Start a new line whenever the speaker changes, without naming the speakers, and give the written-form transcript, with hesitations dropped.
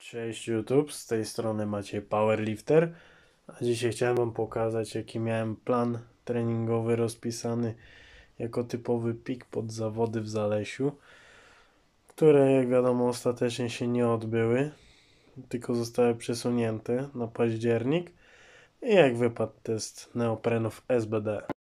Cześć YouTube, z tej strony Maciej Powerlifter, a dzisiaj chciałem Wam pokazać, jaki miałem plan treningowy rozpisany jako typowy pik pod zawody w Zalesiu, które jak wiadomo ostatecznie się nie odbyły, tylko zostały przesunięte na październik. I jak wypadł test neoprenów SBD.